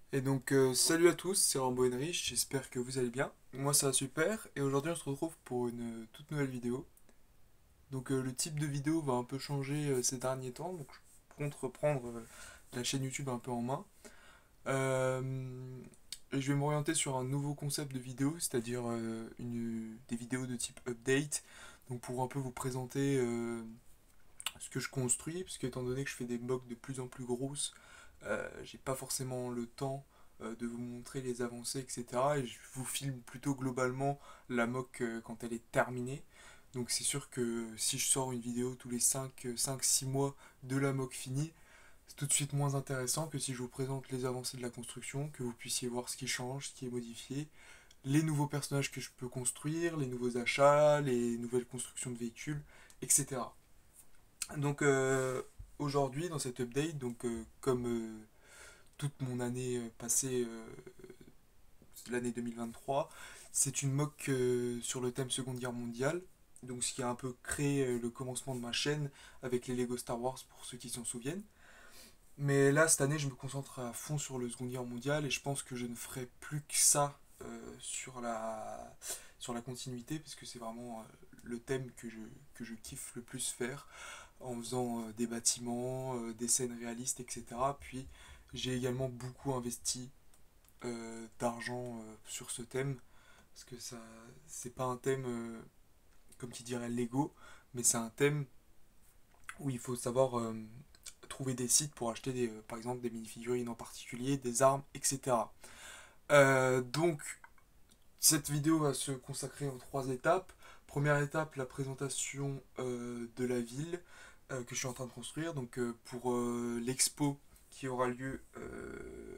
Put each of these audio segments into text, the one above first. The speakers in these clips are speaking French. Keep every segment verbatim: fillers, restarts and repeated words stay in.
Et donc, euh, salut à tous, c'est Rambo Henrich, j'espère que vous allez bien. Moi, ça va super, et aujourd'hui, on se retrouve pour une euh, toute nouvelle vidéo. Donc, euh, le type de vidéo va un peu changer euh, ces derniers temps, donc je compte reprendre euh, la chaîne YouTube un peu en main. Euh, et je vais m'orienter sur un nouveau concept de vidéo, c'est-à-dire euh, une, des vidéos de type update, donc pour un peu vous présenter euh, ce que je construis, parce qu'étant donné que je fais des mocks de plus en plus grosses, euh, j'ai pas forcément le temps euh, de vous montrer les avancées, et cetera. Et je vous filme plutôt globalement la mock euh, quand elle est terminée. Donc c'est sûr que si je sors une vidéo tous les cinq six mois de la mock finie, c'est tout de suite moins intéressant que si je vous présente les avancées de la construction, que vous puissiez voir ce qui change, ce qui est modifié, les nouveaux personnages que je peux construire, les nouveaux achats, les nouvelles constructions de véhicules, et cetera. Donc euh, aujourd'hui dans cette update, donc euh, comme euh, toute mon année euh, passée, euh, l'année deux mille vingt-trois, c'est une mock euh, sur le thème Seconde Guerre mondiale. Donc ce qui a un peu créé euh, le commencement de ma chaîne avec les Lego Star Wars pour ceux qui s'en souviennent. Mais là cette année je me concentre à fond sur le Seconde Guerre mondiale et je pense que je ne ferai plus que ça euh, sur, la, sur la continuité parce que c'est vraiment euh, le thème que je, que je kiffe le plus faire en faisant euh, des bâtiments, euh, des scènes réalistes, et cetera. Puis j'ai également beaucoup investi euh, d'argent euh, sur ce thème parce que ça, c'est pas un thème euh, comme qui dirait Lego, mais c'est un thème où il faut savoir euh, trouver des sites pour acheter des, euh, par exemple des mini-figurines en particulier, des armes, et cetera. Euh, donc cette vidéo va se consacrer en trois étapes. Première étape, la présentation euh, de la ville euh, que je suis en train de construire. Donc euh, pour euh, l'expo qui aura lieu euh,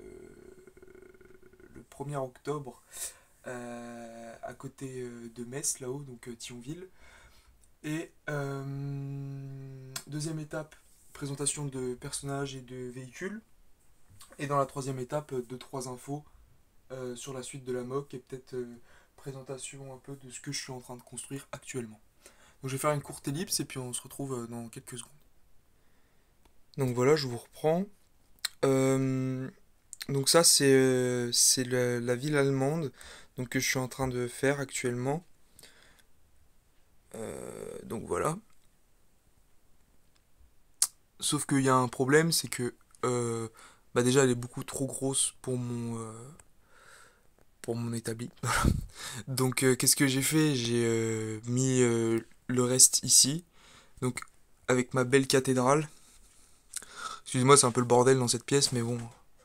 le premier octobre euh, à côté euh, de Metz, là-haut, donc euh, Thionville. Et euh, deuxième étape, présentation de personnages et de véhicules. Et dans la troisième étape, deux trois infos euh, sur la suite de la mock et peut-être euh, présentation un peu de ce que je suis en train de construire actuellement. Donc je vais faire une courte ellipse et puis on se retrouve euh, dans quelques secondes. Donc voilà, je vous reprends. Euh, donc ça c'est euh, c'est la, la ville allemande donc, que je suis en train de faire actuellement. Euh, donc voilà. Sauf qu'il y a un problème, c'est que euh, bah déjà elle est beaucoup trop grosse pour mon, euh, pour mon établi. Donc euh, qu'est-ce que j'ai fait? J'ai euh, mis euh, le reste ici. Donc avec ma belle cathédrale. Excusez-moi, c'est un peu le bordel dans cette pièce, mais bon,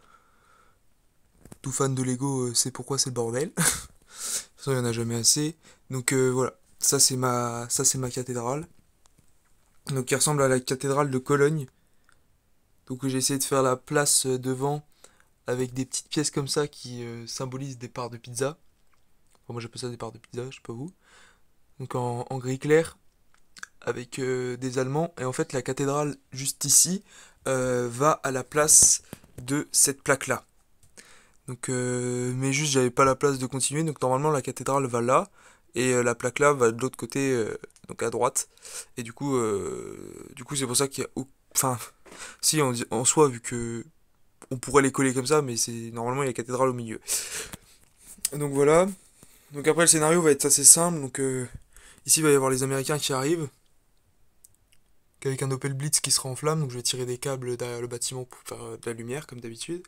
tout fan de Lego euh, sait pourquoi c'est le bordel. De toute façon, il n'y en a jamais assez. Donc euh, voilà, ça c'est ma, ça c'est ma cathédrale. Donc qui ressemble à la cathédrale de Cologne. Donc j'ai essayé de faire la place euh, devant avec des petites pièces comme ça qui euh, symbolisent des parts de pizza. Enfin, moi j'appelle ça des parts de pizza, je sais pas vous. Donc en, en gris clair avec euh, des Allemands. Et en fait la cathédrale juste ici euh, va à la place de cette plaque là. Donc, euh, mais juste, j'avais pas la place de continuer. Donc, normalement, la cathédrale va là. Et euh, la plaque là va de l'autre côté, euh, donc à droite. Et du coup, euh, du coup c'est pour ça qu'il y a. au- Enfin, si, en, en soi, vu que. On pourrait les coller comme ça, mais c'est normalement il y a la cathédrale au milieu. Donc voilà. Donc après, le scénario va être assez simple. Donc, euh, ici, il va y avoir les Américains qui arrivent. Avec un Opel Blitz qui sera en flamme. Donc, je vais tirer des câbles derrière le bâtiment pour faire euh, de la lumière, comme d'habitude.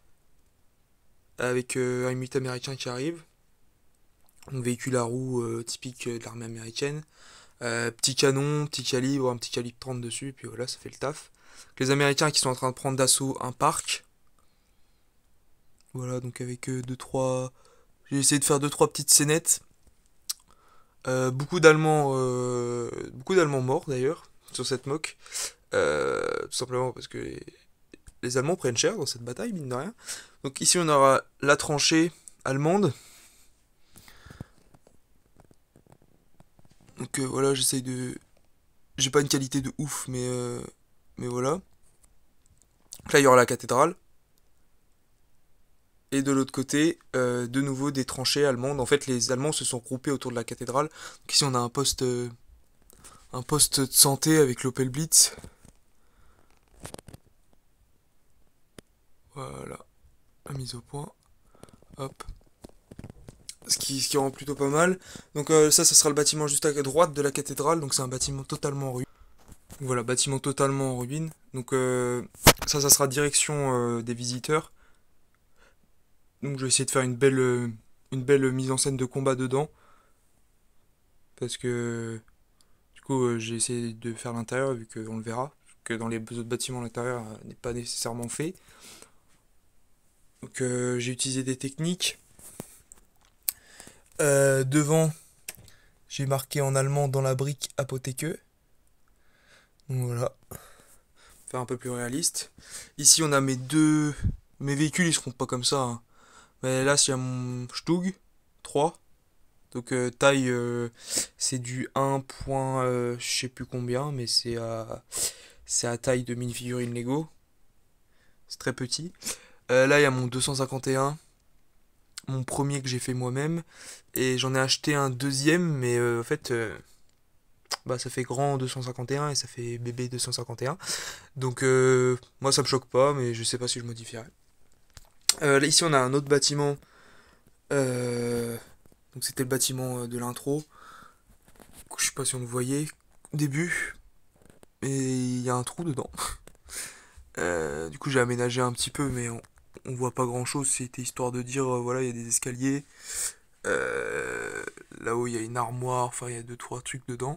Avec euh, un huit américain qui arrive. Un véhicule à roues euh, typique de l'armée américaine. Euh, petit canon, petit calibre, un petit calibre trente dessus, et puis voilà, ça fait le taf. Les Américains qui sont en train de prendre d'assaut un parc. Voilà, donc avec euh, deux trois. J'ai essayé de faire deux trois petites scénettes. Euh, beaucoup d'Allemands, euh, beaucoup d'Allemands morts d'ailleurs sur cette mock. Euh, tout simplement parce que les, les Allemands prennent cher dans cette bataille, mine de rien. Donc ici on aura la tranchée allemande. Donc euh, voilà, j'essaye de. J'ai pas une qualité de ouf, mais euh, mais voilà. Là, il y aura la cathédrale. Et de l'autre côté, euh, de nouveau des tranchées allemandes. En fait, les Allemands se sont groupés autour de la cathédrale. Donc ici, on a un poste, euh, un poste de santé avec l'Opel Blitz. Voilà. la mise au point. Hop. Ce qui, ce qui rend plutôt pas mal. Donc euh, ça, ça sera le bâtiment juste à droite de la cathédrale. Donc c'est un bâtiment totalement en ruine. Voilà, bâtiment totalement en ruine. Donc euh, ça, ça sera direction euh, des visiteurs. Donc je vais essayer de faire une belle, euh, une belle mise en scène de combat dedans. Parce que du coup, euh, j'ai essayé de faire l'intérieur, vu qu'on le verra. Que dans les autres bâtiments, l'intérieur euh, n'est pas nécessairement fait. Donc euh, j'ai utilisé des techniques. Euh, devant, j'ai marqué en allemand dans la brique apothéque. Donc voilà, faire un peu plus réaliste. Ici, on a mes deux. Mes véhicules, ils seront pas comme ça, hein. Mais là, il y a mon Stug trois. Donc euh, taille, euh, c'est du un point, euh, je sais plus combien, mais c'est à, c'est à taille de mini-figurine Lego. C'est très petit. Euh, là, il y a mon deux cent cinquante et un, mon premier que j'ai fait moi-même. Et j'en ai acheté un deuxième, mais euh, en fait, euh, bah, ça fait grand deux cent cinquante et un et ça fait bébé deux cent cinquante et un. Donc euh, moi, ça me choque pas, mais je sais pas si je modifierai. Euh, là, ici, on a un autre bâtiment. Euh, donc c'était le bâtiment de l'intro. Je sais pas si on le voyait au début. Et il y a un trou dedans. Euh, du coup, j'ai aménagé un petit peu, mais on, on voit pas grand chose. C'était histoire de dire, euh, voilà, il y a des escaliers. Euh, Là-haut, il y a une armoire. Enfin, il y a deux, trois trucs dedans.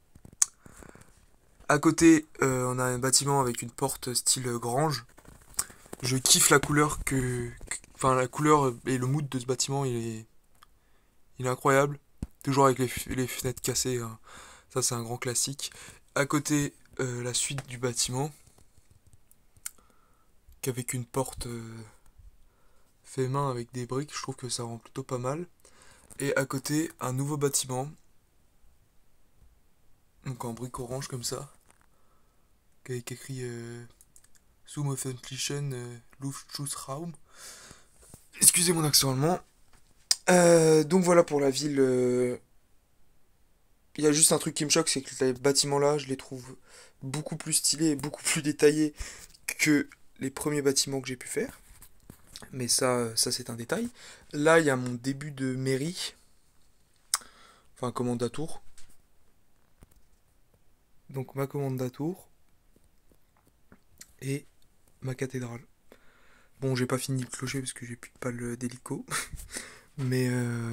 À côté, euh, on a un bâtiment avec une porte style grange. Je kiffe la couleur que. Enfin, la couleur et le mood de ce bâtiment, il est, il est incroyable. Toujours avec les, les fenêtres cassées, hein. Ça, c'est un grand classique. À côté, euh, la suite du bâtiment, qu'avec une porte euh, fait main avec des briques, je trouve que ça rend plutôt pas mal. Et à côté, un nouveau bâtiment, donc en brique orange comme ça, avec écrit euh, Zum Öffentlichen euh, Luftschutzraum. Excusez mon accent allemand. Euh, donc voilà pour la ville. euh, Il y a juste un truc qui me choque, c'est que les bâtiments là, je les trouve beaucoup plus stylés et beaucoup plus détaillés que les premiers bâtiments que j'ai pu faire. Mais ça, ça c'est un détail. Là, il y a mon début de mairie, enfin commande à tour. Donc ma commande à tour et ma cathédrale. Bon, j'ai pas fini le clocher parce que j'ai plus de pales d'hélico, mais euh,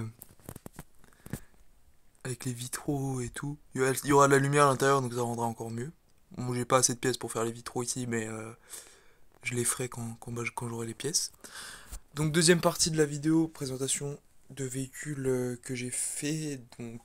avec les vitraux et tout, il y aura de la lumière à l'intérieur, donc ça rendra encore mieux. Bon, j'ai pas assez de pièces pour faire les vitraux ici, mais euh, je les ferai quand, quand, quand j'aurai les pièces. Donc deuxième partie de la vidéo, présentation de véhicules euh, que j'ai fait. Donc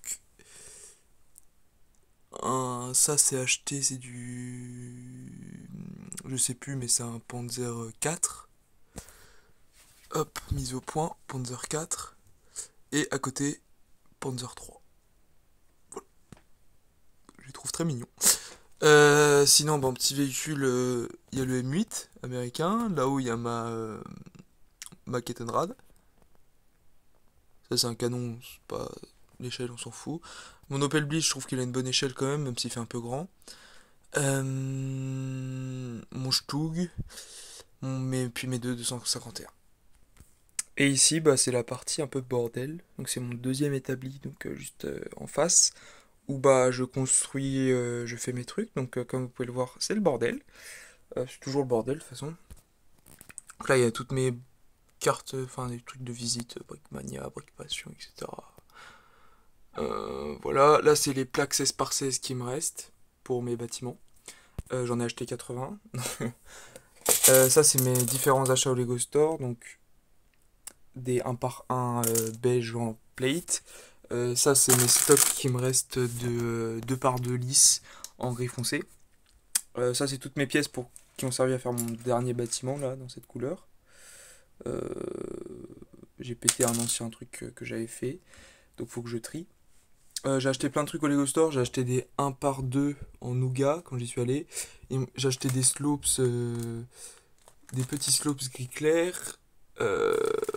un, ça c'est acheté, c'est du, je sais plus, mais c'est un Panzer quatre. Hop, mise au point, Panzer quatre. Et à côté, Panzer trois. Voilà, je les trouve très mignons. Euh, sinon, bon, petit véhicule, euh, il y a le M huit américain. Là-haut, il y a ma, euh, ma Kettenrad. Ça, c'est un canon, c'est pas l'échelle, on s'en fout. Mon Opel Bliss, je trouve qu'il a une bonne échelle quand même, même s'il fait un peu grand. Euh, mon Stug, mon, mes, puis mes deux deux cent cinquante et un. Et ici, bah, c'est la partie un peu bordel. Donc c'est mon deuxième établi, donc euh, juste euh, en face, où bah je construis, euh, je fais mes trucs. Donc euh, comme vous pouvez le voir, c'est le bordel. Euh, c'est toujours le bordel de toute façon. Donc là, il y a toutes mes cartes, enfin des trucs de visite, Brickmania, Brickpassion, et cetera. Euh, voilà, là c'est les plaques seize par seize qui me restent pour mes bâtiments. Euh, J'en ai acheté quatre-vingts. euh, ça c'est mes différents achats au Lego Store. Donc des un par un euh, beige en plate. Euh, ça c'est mes stocks qui me restent de deux par deux lisses en gris foncé. Euh, ça c'est toutes mes pièces pour, qui ont servi à faire mon dernier bâtiment là dans cette couleur. Euh, J'ai pété un ancien truc que, que j'avais fait. Donc faut que je trie. Euh, j'ai acheté plein de trucs au Lego Store. J'ai acheté des un par deux en nougat quand j'y suis allé. J'ai acheté des slopes, euh, des petits slopes gris clair. Euh,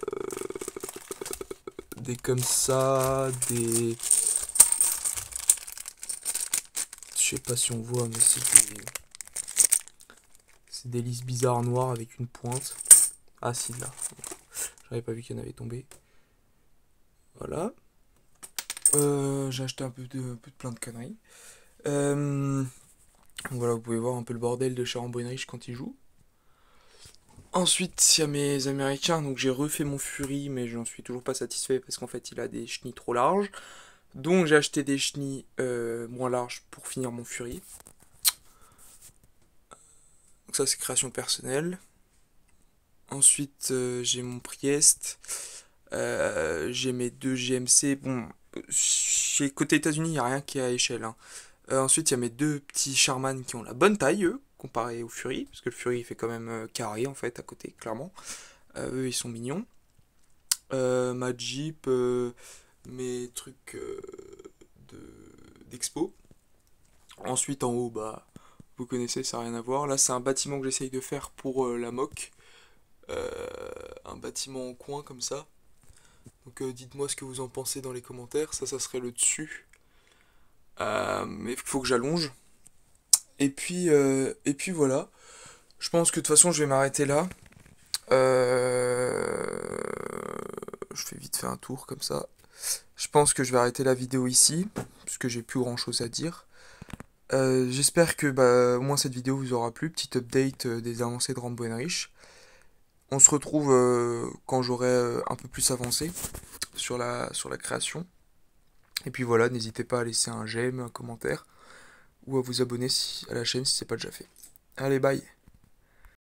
des comme ça. Des. Je sais pas si on voit, mais c'est des. C'est des lisses bizarres noires avec une pointe. Ah si, là. J'avais pas vu qu'il y en avait tombé. Voilà. Euh, j'ai acheté un peu de, un peu de plein de conneries. Euh, voilà, vous pouvez voir un peu le bordel de Sharon Boenrich quand il joue. Ensuite, il y a mes Américains, donc j'ai refait mon Fury, mais j'en suis toujours pas satisfait parce qu'en fait il a des chenilles trop larges. Donc j'ai acheté des chenilles euh, moins larges pour finir mon Fury. Donc ça c'est création personnelle. Ensuite euh, j'ai mon Priest. Euh, j'ai mes deux G M C. Bon, chez côté États-Unis, il n'y a rien qui est à échelle, hein. Euh, ensuite, il y a mes deux petits Charman qui ont la bonne taille, eux, comparé au Fury, parce que le Fury il fait quand même euh, carré en fait à côté, clairement. Euh, eux, ils sont mignons. Euh, ma Jeep, euh, mes trucs euh, de d'expo. Ensuite, en haut, bah, vous connaissez, ça n'a rien à voir. Là, c'est un bâtiment que j'essaye de faire pour euh, la mock. Euh, un bâtiment en coin comme ça. Donc euh, dites-moi ce que vous en pensez dans les commentaires. Ça, ça serait le dessus. Euh, mais il faut que j'allonge. Et puis, euh, et puis voilà. Je pense que de toute façon, je vais m'arrêter là. Euh, Je fais vite fait un tour comme ça. Je pense que je vais arrêter la vidéo ici, puisque j'ai plus grand chose à dire. Euh, J'espère que bah, au moins cette vidéo vous aura plu. Petite update euh, des avancées de Rambo Enrich. On se retrouve euh, quand j'aurai euh, un peu plus avancé sur la, sur la création. Et puis voilà, n'hésitez pas à laisser un j'aime, un commentaire, ou à vous abonner si, à la chaîne si c'est pas déjà fait. Allez, bye!